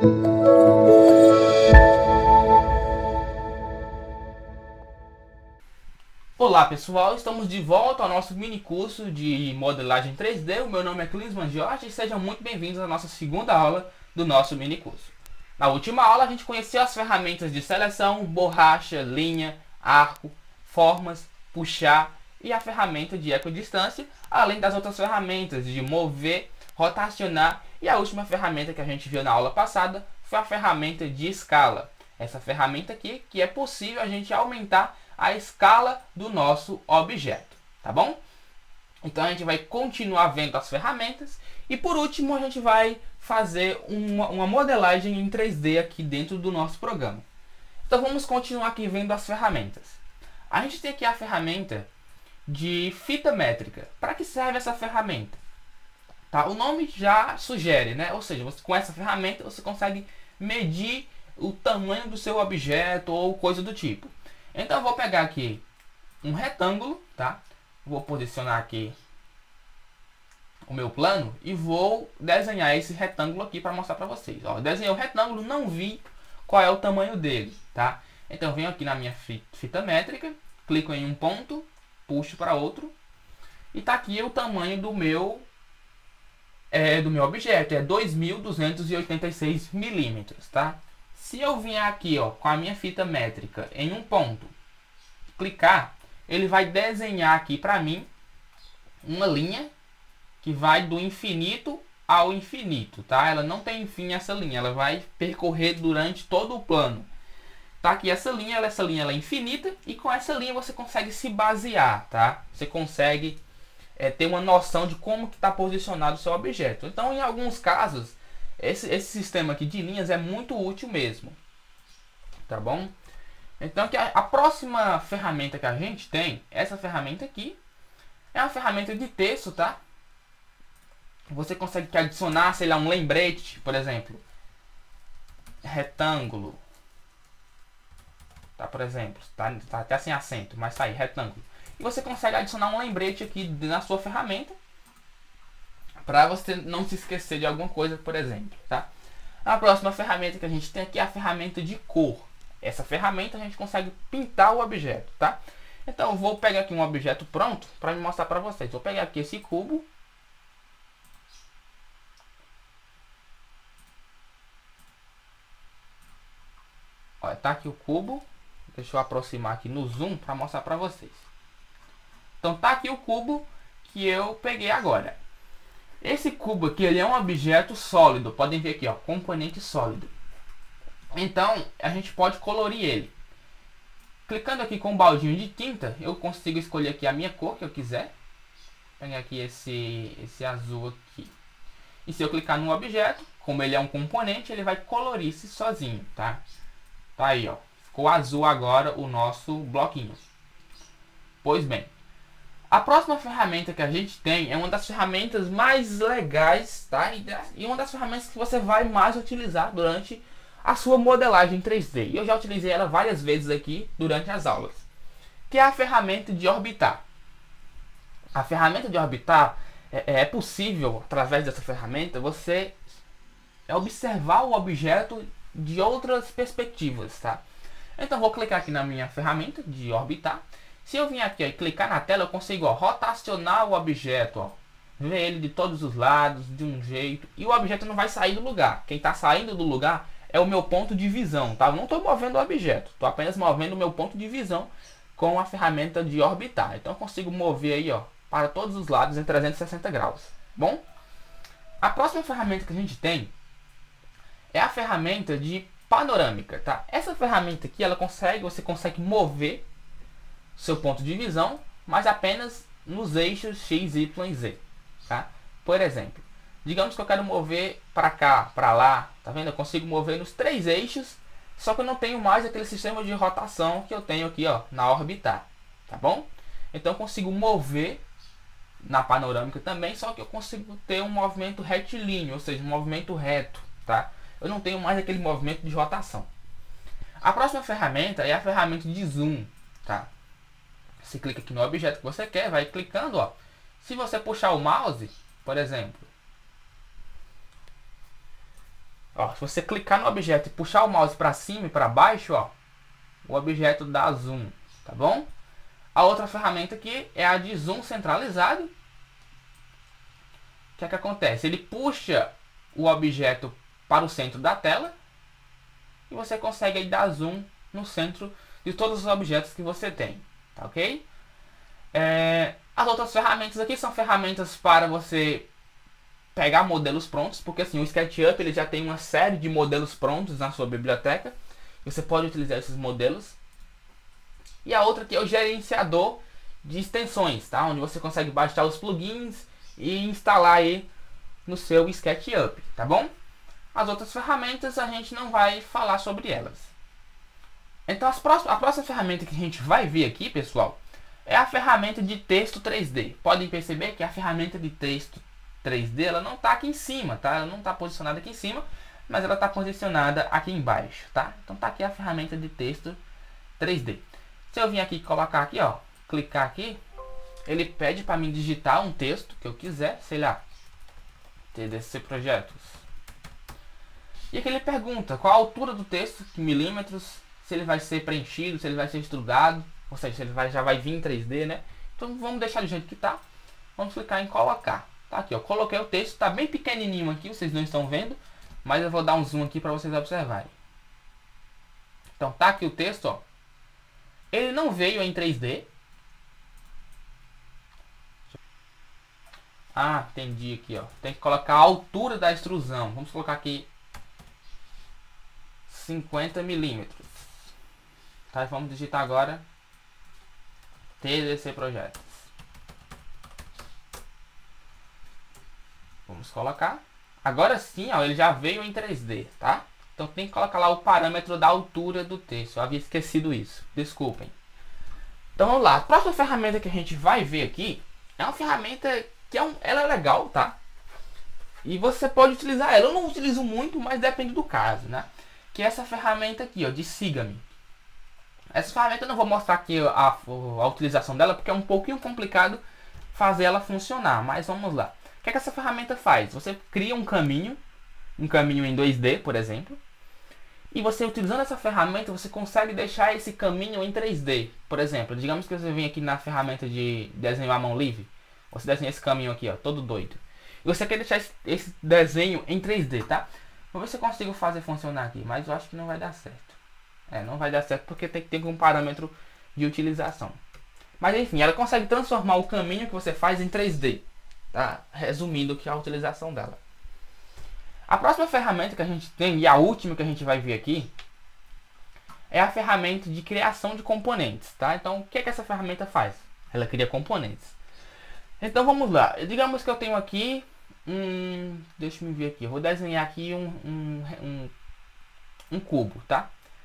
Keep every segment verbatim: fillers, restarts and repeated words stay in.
Olá pessoal, estamos de volta ao nosso mini curso de modelagem três D. O meu nome é Klinsmann Jorge e sejam muito bem-vindos à nossa segunda aula do nosso mini curso. Na última aula a gente conheceu as ferramentas de seleção, borracha, linha, arco, formas, puxar e a ferramenta de equidistância, além das outras ferramentas de mover, rotacionar, e a última ferramenta que a gente viu na aula passada foi a ferramenta de escala. Essa ferramenta aqui que é possível a gente aumentar a escala do nosso objeto, tá bom? Então a gente vai continuar vendo as ferramentas e por último a gente vai fazer uma, uma modelagem em três D aqui dentro do nosso programa. Então vamos continuar aqui vendo as ferramentas. A gente tem aqui a ferramenta de fita métrica. Para que serve essa ferramenta? Tá? O nome já sugere, né? Ou seja, você, com essa ferramenta você consegue medir o tamanho do seu objeto ou coisa do tipo. Então eu vou pegar aqui um retângulo, tá? Vou posicionar aqui o meu plano e vou desenhar esse retângulo aqui para mostrar para vocês. Ó, eu desenhei o retângulo, não vi qual é o tamanho dele, tá? Então eu venho aqui na minha fita métrica, clico em um ponto, puxo para outro e tá aqui o tamanho do meu é, do meu objeto, é dois mil duzentos e oitenta e seis milímetros, tá? Se eu vier aqui, ó, com a minha fita métrica em um ponto, clicar, ele vai desenhar aqui para mim uma linha que vai do infinito ao infinito, tá? Ela não tem fim essa linha, ela vai percorrer durante todo o plano. Tá aqui essa linha, ela, essa linha ela é infinita e com essa linha você consegue se basear, tá? Você consegue é, ter uma noção de como que está posicionado o seu objeto. Então, em alguns casos, Esse, esse sistema aqui de linhas é muito útil mesmo, tá bom? Então que a, a próxima ferramenta que a gente tem, essa ferramenta aqui, é uma ferramenta de texto, tá? Você consegue adicionar, sei lá, um lembrete, por exemplo, retângulo, tá? Por exemplo, tá, tá até sem acento, mas tá aí, retângulo. E você consegue adicionar um lembrete aqui na sua ferramenta, para você não se esquecer de alguma coisa, por exemplo, tá? A próxima ferramenta que a gente tem aqui é a ferramenta de cor. Essa ferramenta a gente consegue pintar o objeto, tá? Então eu vou pegar aqui um objeto pronto para me mostrar para vocês. Vou pegar aqui esse cubo. Olha, tá aqui o cubo. Deixa eu aproximar aqui no zoom para mostrar para vocês. Então tá aqui o cubo que eu peguei agora. Esse cubo aqui ele é um objeto sólido, podem ver aqui, ó, componente sólido. Então a gente pode colorir ele. Clicando aqui com um baldinho de tinta, eu consigo escolher aqui a minha cor que eu quiser. Vou pegar aqui esse, esse azul aqui. E se eu clicar no objeto, como ele é um componente, ele vai colorir-se sozinho, tá? Tá aí, ó, ficou azul agora o nosso bloquinho. Pois bem, a próxima ferramenta que a gente tem é uma das ferramentas mais legais, tá? E uma das ferramentas que você vai mais utilizar durante a sua modelagem três D. E eu já utilizei ela várias vezes aqui durante as aulas, que é a ferramenta de orbitar. A ferramenta de orbitar, é, é possível, através dessa ferramenta, você observar o objeto de outras perspectivas, tá? Então vou clicar aqui na minha ferramenta de orbitar. Se eu vim aqui ó, e clicar na tela, eu consigo ó, rotacionar o objeto, ó, ver ele de todos os lados, de um jeito, e o objeto não vai sair do lugar. Quem está saindo do lugar é o meu ponto de visão, tá? Eu não estou movendo o objeto, estou apenas movendo o meu ponto de visão com a ferramenta de orbitar. Então eu consigo mover aí ó, para todos os lados em trezentos e sessenta graus. Bom, a próxima ferramenta que a gente tem é a ferramenta de panorâmica, tá? Essa ferramenta aqui, ela consegue, você consegue mover seu ponto de visão, mas apenas nos eixos X, Y e Z, tá? Por exemplo, digamos que eu quero mover para cá, para lá, tá vendo? Eu consigo mover nos três eixos, só que eu não tenho mais aquele sistema de rotação que eu tenho aqui, ó, na orbitar, tá bom? Então eu consigo mover na panorâmica também, só que eu consigo ter um movimento retilíneo, ou seja, um movimento reto, tá? Eu não tenho mais aquele movimento de rotação. A próxima ferramenta é a ferramenta de zoom, tá? Você clica aqui no objeto que você quer, vai clicando, ó. Se você puxar o mouse, por exemplo, Ó, se você clicar no objeto e puxar o mouse para cima e para baixo, ó, o objeto dá zoom, tá bom? A outra ferramenta aqui é a de zoom centralizado. O que é que acontece? Ele puxa o objeto para o centro da tela e você consegue aí dar zoom no centro de todos os objetos que você tem, tá ok? É, as outras ferramentas aqui são ferramentas para você pegar modelos prontos, porque assim, o SketchUp ele já tem uma série de modelos prontos na sua biblioteca. Você pode utilizar esses modelos. E a outra aqui é o gerenciador de extensões, tá? Onde você consegue baixar os plugins e instalar aí no seu SketchUp, tá bom? As outras ferramentas a gente não vai falar sobre elas. Então as próximas, a próxima ferramenta que a gente vai ver aqui, pessoal, é a ferramenta de texto três D. Podem perceber que a ferramenta de texto três D ela não está aqui em cima, tá? Ela não está posicionada aqui em cima, mas ela está posicionada aqui embaixo, tá? Então tá aqui a ferramenta de texto três D. Se eu vim aqui colocar aqui, ó, clicar aqui, ele pede para mim digitar um texto que eu quiser, sei lá, T D C Projetos. E aqui ele pergunta qual a altura do texto, que milímetros, se ele vai ser preenchido, se ele vai ser estrugado, ou seja, se ele vai, já vai vir em três D, né? Então vamos deixar do jeito que tá. Vamos clicar em colocar. Tá aqui, ó, coloquei o texto, tá bem pequenininho aqui, vocês não estão vendo, mas eu vou dar um zoom aqui para vocês observarem. Então tá aqui o texto, ó. Ele não veio em três D. Ah, entendi aqui, ó. Tem que colocar a altura da extrusão. Vamos colocar aqui cinquenta milímetros. Tá, vamos digitar agora T D C Projetos. Vamos colocar. Agora sim, ó, ele já veio em três D, tá? Então tem que colocar lá o parâmetro da altura do texto. Eu havia esquecido isso. Desculpem. Então vamos lá. A próxima ferramenta que a gente vai ver aqui é uma ferramenta que é um, ela é legal, tá? E você pode utilizar ela. Eu não utilizo muito, mas depende do caso, né? Que é essa ferramenta aqui, ó, de Siga-me. Essa ferramenta eu não vou mostrar aqui a, a utilização dela, porque é um pouquinho complicado fazer ela funcionar. Mas vamos lá. O que é que essa ferramenta faz? Você cria um caminho, um caminho em dois D, por exemplo. E você utilizando essa ferramenta, você consegue deixar esse caminho em três D. Por exemplo, digamos que você vem aqui na ferramenta de desenho à mão livre. Você desenha esse caminho aqui, ó, todo doido. E você quer deixar esse, esse desenho em três D, tá? Vou ver se eu consigo fazer funcionar aqui, mas eu acho que não vai dar certo. É, não vai dar certo porque tem que ter um parâmetro de utilização. Mas enfim, ela consegue transformar o caminho que você faz em três D. Tá? Resumindo que é a utilização dela. A próxima ferramenta que a gente tem, e a última que a gente vai ver aqui, é a ferramenta de criação de componentes, tá? Então, o que é que essa ferramenta faz? Ela cria componentes. Então, vamos lá. Digamos que eu tenho aqui um... Deixa eu ver aqui. Eu vou desenhar aqui um, um, um, um cubo, tá?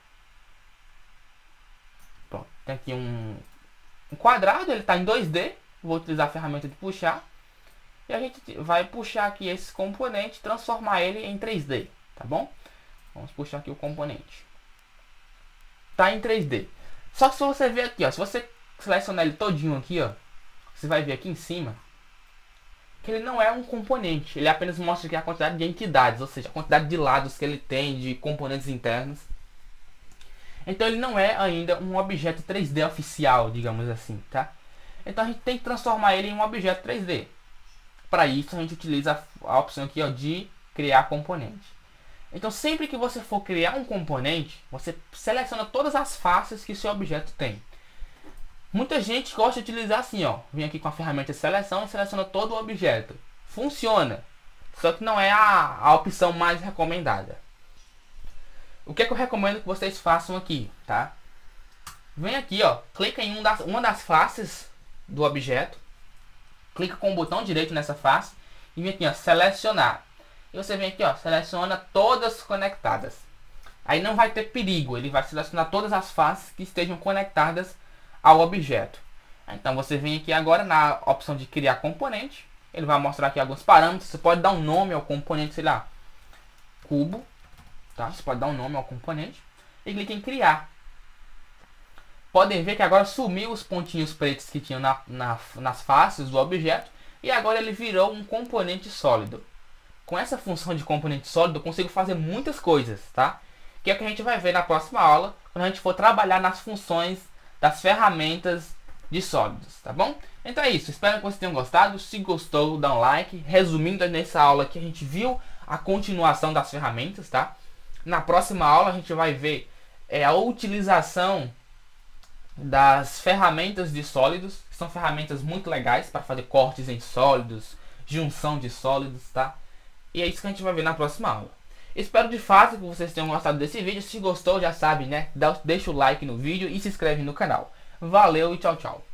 Pronto. Tem aqui um, um quadrado, ele está em dois D. Vou utilizar a ferramenta de puxar. E a gente vai puxar aqui esse componente, transformar ele em três D, tá bom? Vamos puxar aqui o componente. Tá em três D. Só que se você ver aqui, ó, se você selecionar ele todinho aqui, ó, você vai ver aqui em cima que ele não é um componente. Ele apenas mostra aqui a quantidade de entidades, ou seja, a quantidade de lados que ele tem, de componentes internos. Então ele não é ainda um objeto três D oficial, digamos assim, tá? Então a gente tem que transformar ele em um objeto três D. Para isso a gente utiliza a opção aqui, ó, de criar componente. Então sempre que você for criar um componente, você seleciona todas as faces que o seu objeto tem. Muita gente gosta de utilizar assim, ó, vem aqui com a ferramenta de seleção e seleciona todo o objeto. Funciona, só que não é a, a opção mais recomendada. O que é que eu recomendo que vocês façam aqui, tá? Vem aqui, ó, clica em um das, uma das faces do objeto. Clica com o botão direito nessa face e vem aqui, ó, selecionar. E você vem aqui, ó, seleciona todas conectadas. Aí não vai ter perigo, ele vai selecionar todas as faces que estejam conectadas ao objeto. Então você vem aqui agora na opção de criar componente. Ele vai mostrar aqui alguns parâmetros. Você pode dar um nome ao componente, sei lá, cubo, tá? Você pode dar um nome ao componente e clica em criar. Podem ver que agora sumiu os pontinhos pretos que tinham na, na, nas faces do objeto. E agora ele virou um componente sólido. com essa função de componente sólido eu consigo fazer muitas coisas, tá? Que é o que a gente vai ver na próxima aula, quando a gente for trabalhar nas funções das ferramentas de sólidos, tá bom? Então é isso, espero que vocês tenham gostado. Se gostou, dá um like. Resumindo, nessa aula aqui a gente viu a continuação das ferramentas, tá? Na próxima aula a gente vai ver é, a utilização das ferramentas de sólidos, que são ferramentas muito legais para fazer cortes em sólidos, junção de sólidos, tá? E é isso que a gente vai ver na próxima aula. Espero de fato que vocês tenham gostado desse vídeo. Se gostou, já sabe, né? Dá, deixa o like no vídeo e se inscreve no canal. Valeu e tchau, tchau.